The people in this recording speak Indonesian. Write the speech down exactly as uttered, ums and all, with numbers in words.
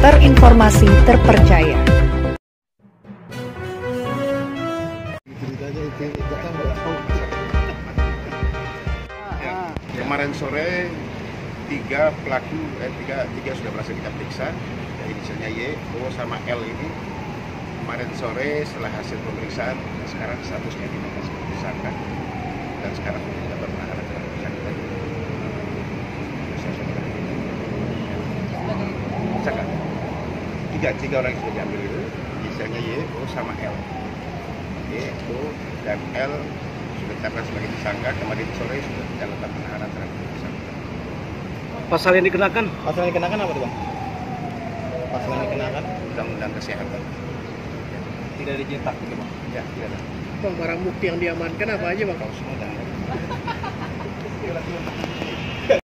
terinformasi terpercaya. Ya, kemarin sore tiga pelaku, eh, tiga, tiga sudah berhasil kita periksa, ya, inisialnya Y, O sama L ini. Kemarin sore setelah hasil pemeriksaan, sekarang statusnya dinyatakan sebagai tersangka dan sekarang kita berpenahanan terhadap tersangka. Tersangka. Tiga, tiga orang yang sudah diambil itu, inisialnya Y, O sama L. Y, O dan L sudah ditetapkan sebagai tersangka. Kemarin sore sudah kita lakukan penahanan terhadap tersangka. Pasal yang dikenakan? Pasal yang dikenakan apa tuh Bang? Pasal yang dikenakan? Undang-undang kesehatan. Tidak dicetak gitu Bang? Ya, tidak ada. Bang, barang bukti yang diamankan apa aja Bang? Kalau semua tidak ada.